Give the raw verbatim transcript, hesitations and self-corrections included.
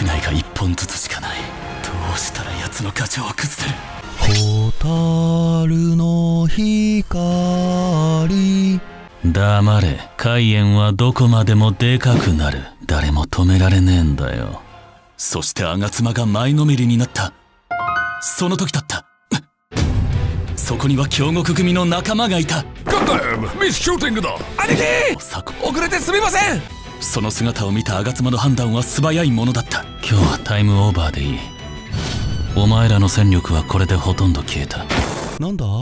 内が一本ずつしかない。どうしたら奴の牙城を崩せる。 蛍の光。 黙れ。海縁はどこまでもでかくなる。誰も止められねえんだよ。そして吾妻が前のめりになった。その時だった。そこには京極組の仲間がいた。 ガンダムミスシューティングだ。兄貴、遅れてすみません。 その姿を見た吾妻の判断は素早いものだった。今日はタイムオーバーでいい。お前らの戦力はこれでほとんど消えた。 なんだ？